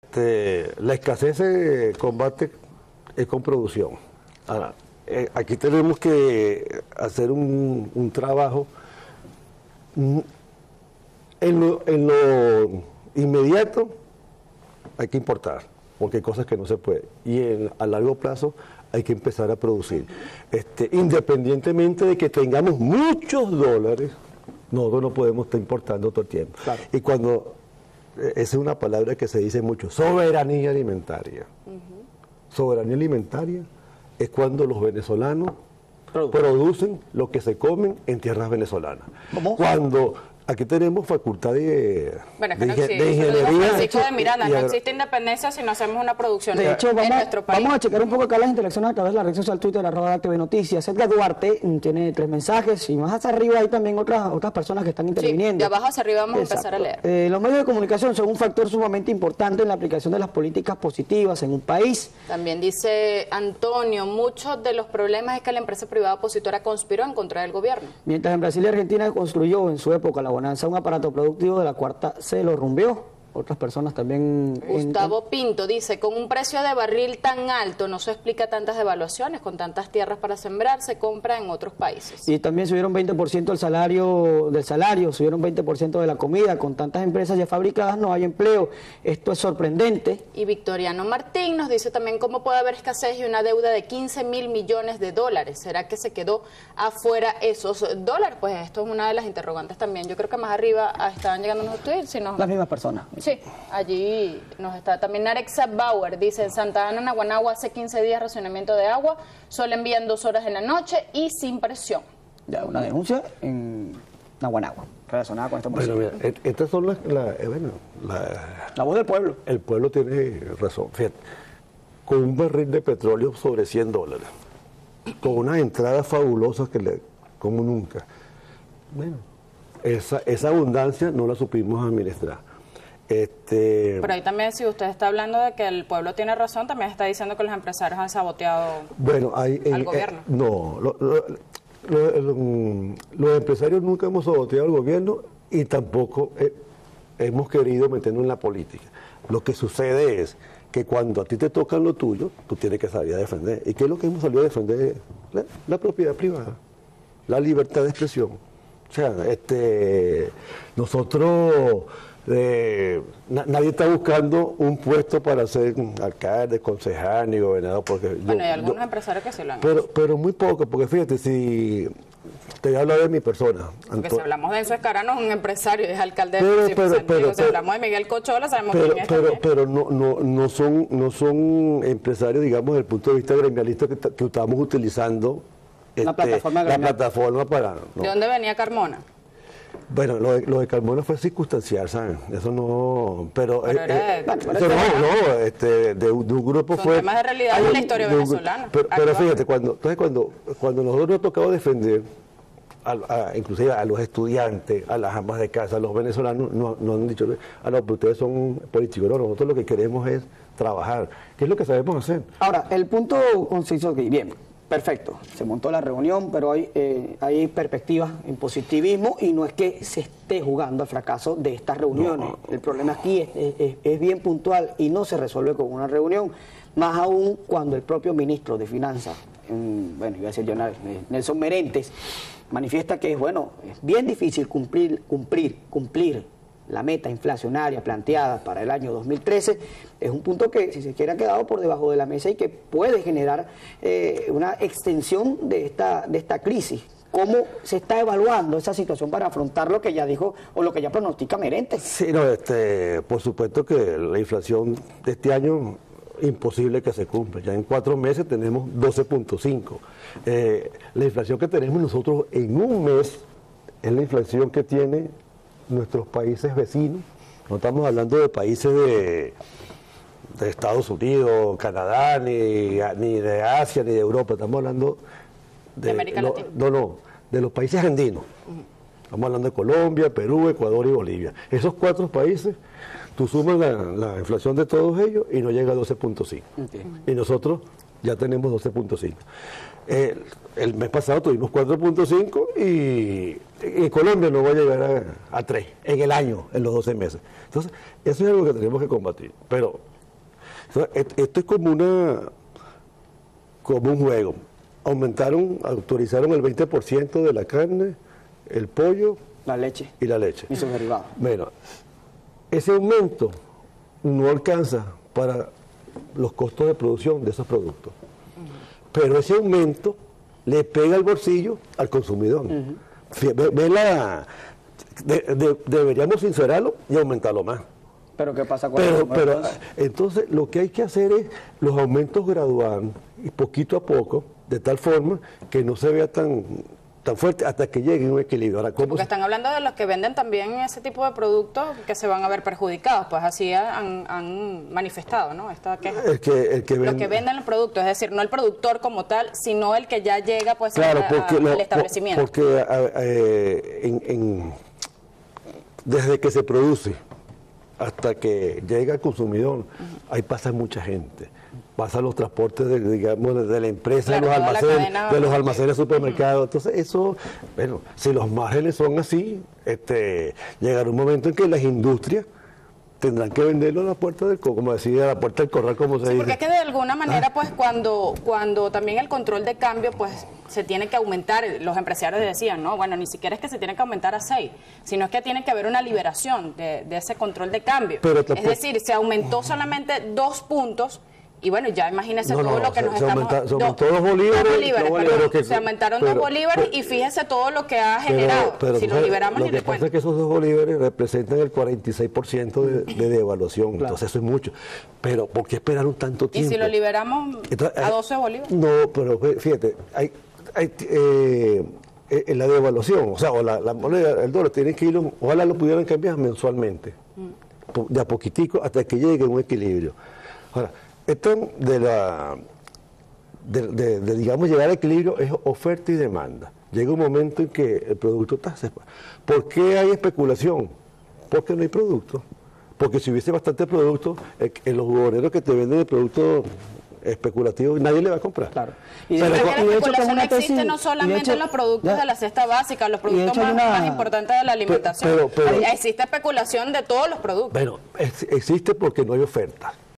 la escasez se combate con producción. Ahora, aquí tenemos que hacer un trabajo en lo inmediato. Hay que importar, porque hay cosas que no se pueden. Y a largo plazo hay que empezar a producir. Independientemente de que tengamos muchos dólares, nosotros no podemos estar importando todo el tiempo. Claro. Y cuando, esa es una palabra que se dice mucho, soberanía alimentaria. Soberanía alimentaria es cuando los venezolanos producen lo que se comen en tierras venezolanas. ¿Cómo? Cuando aquí tenemos facultad de, bueno, es que de, no existe, de eso lo dijo ingeniería. Francisco de Miranda, no existe independencia si no hacemos una producción De hecho, en nuestro país. vamos a checar un poco acá las interacciones a través de la red social Twitter, @TV Noticias. Edgar Duarte tiene 3 mensajes y más hacia arriba hay también otras personas que están interviniendo. Sí, de abajo hacia arriba vamos a empezar a leer. Los medios de comunicación son un factor sumamente importante en la aplicación de las políticas positivas en un país. También dice Antonio, muchos de los problemas es que la empresa privada opositora conspiró en contra del gobierno. Mientras en Brasil y Argentina construyó en su época la bonanza un aparato productivo, de la cuarta se lo rumbeó. Otras personas también... Gustavo Pinto dice, con un precio de barril tan alto no se explica tantas devaluaciones, con tantas tierras para sembrar se compra en otros países. Y también subieron 20% del salario, subieron 20% de la comida, con tantas empresas ya fabricadas no hay empleo. Esto es sorprendente. Y Victoriano Martín nos dice también cómo puede haber escasez y una deuda de 15.000 millones de dólares. ¿Será que se quedó afuera esos dólares? Pues esto es una de las interrogantes también. Yo creo que más arriba estaban llegando los tweets. Las mismas personas. Sí, allí nos está también Arexa Bauer, dice, en Santa Ana, Naguanagua, hace 15 días racionamiento de agua, solo envían 2 horas en la noche y sin presión. Ya, una denuncia en Naguanagua, relacionada con esta Bueno, mira, estas son la voz del pueblo. El pueblo tiene razón. Fíjate, con un barril de petróleo sobre $100, con unas entradas fabulosas como nunca. Bueno, esa abundancia no la supimos administrar. Pero ahí también, si usted está hablando de que el pueblo tiene razón, también está diciendo que los empresarios han saboteado al gobierno. No, los empresarios nunca hemos saboteado al gobierno y tampoco hemos querido meternos en la política. Lo que sucede es que cuando a ti te tocan lo tuyo, tú tienes que salir a defender. ¿Y qué es lo que hemos salido a defender? La propiedad privada, la libertad de expresión. O sea, nosotros... nadie está buscando un puesto para ser alcalde, concejal ni gobernador, porque bueno, hay algunos empresarios que sí lo han pero muy poco, porque fíjate, si te voy a hablar de mi persona, porque si hablamos de Enzo Escarano es un empresario, es alcalde si hablamos de Miguel Cochola sabemos quién es pero no son empresarios, digamos, desde el punto de vista gremialista que estamos utilizando la plataforma para... ¿De dónde venía Carmona? Bueno, lo de Carmona fue circunstancial, ¿saben? Eso no... Pero de un grupo son fue... temas de realidad de la historia venezolana. Pero fíjate, cuando nosotros nos ha tocado defender, inclusive a los estudiantes, a las amas de casa, a los venezolanos, no han dicho, pero ustedes son políticos. No, nosotros lo que queremos es trabajar, que es lo que sabemos hacer. Ahora, el punto consiste aquí, bien. Perfecto, se montó la reunión, pero hay perspectivas en positivismo y no es que se esté jugando al fracaso de estas reuniones. No. El problema aquí es bien puntual y no se resuelve con una reunión, más aún cuando el propio ministro de Finanzas, iba a decir yo, Nelson Merentes, manifiesta que es bien difícil cumplir la meta inflacionaria planteada para el año 2013, es un punto que, si se quiere, ha quedado por debajo de la mesa y que puede generar una extensión de esta crisis. ¿Cómo se está evaluando esa situación para afrontar lo que ya dijo o lo que ya pronostica Merentes? Sí, por supuesto que la inflación de este año imposible que se cumpla. Ya en 4 meses tenemos 12.5. La inflación que tenemos nosotros en un mes es la inflación que tiene nuestros países vecinos. No estamos hablando de países de Estados Unidos, Canadá, ni de Asia, ni de Europa. Estamos hablando de América Latina. De los países andinos. Estamos hablando de Colombia, Perú, Ecuador y Bolivia. Esos 4 países, tú sumas la inflación de todos ellos y no llega a 12.5. Okay. Y nosotros ya tenemos 12.5. El mes pasado tuvimos 4.5 y Colombia no va a llegar a 3 en el año, en los 12 meses. Entonces, eso es algo que tenemos que combatir. Pero Entonces, esto es como un juego. Autorizaron el 20% de la carne, el pollo La leche y la leche. y sus derivados. Bueno, ese aumento no alcanza para los costos de producción de esos productos. Pero ese aumento le pega al bolsillo al consumidor. Deberíamos sincerarlo y aumentarlo más. Pero ¿qué pasa con Pero entonces lo que hay que hacer es los aumentos graduales y poquito a poco, de tal forma que no se vea tan fuerte hasta que llegue a un equilibrio. Ahora, Porque están hablando de los que venden también ese tipo de productos que se van a ver perjudicados, pues así han manifestado, ¿no? Esta queja. Los que venden el producto, es decir, no el productor como tal, sino el que ya llega pues claro, al establecimiento. Porque desde que se produce hasta que llega al consumidor, ahí pasa mucha gente. Pasan los transportes de la empresa, claro, de los almacenes de supermercados. Entonces eso, bueno, si los márgenes son así, llegará un momento en que las industrias tendrán que venderlo a la puerta del como decía, a la puerta del corral, como se dice. Porque es que de alguna manera, pues, cuando también el control de cambio, pues, se tiene que aumentar, los empresarios decían, no, bueno, ni siquiera es que se tiene que aumentar a 6, sino es que tiene que haber una liberación de ese control de cambio. Es decir, se aumentó solamente 2 puntos. Y bueno, ya imagínese todo lo que nos estamos... Se aumentó 2 bolívares. Se aumentaron 2 bolívares y fíjese todo lo que ha generado. Si lo liberamos, lo que pasa es que esos 2 bolívares representan el 46% de devaluación. Entonces eso es mucho. Pero ¿por qué esperaron tanto tiempo? ¿Y si lo liberamos a 12 bolívares? No, pero fíjate, la devaluación, o sea, la moneda, el dólar, tienen que ir, ojalá lo pudieran cambiar mensualmente, de a poquitico hasta que llegue a un equilibrio. Ahora, esto digamos, llegar al equilibrio es oferta y demanda. Llega un momento en que el producto está... ¿Por qué hay especulación? Porque no hay producto. Porque si hubiese bastante producto, en los jugoneros que te venden el producto especulativo, nadie le va a comprar. Claro. La especulación existe no solamente en los productos de la cesta básica, los productos más importantes de la alimentación. Existe especulación de todos los productos. Bueno, existe porque no hay oferta.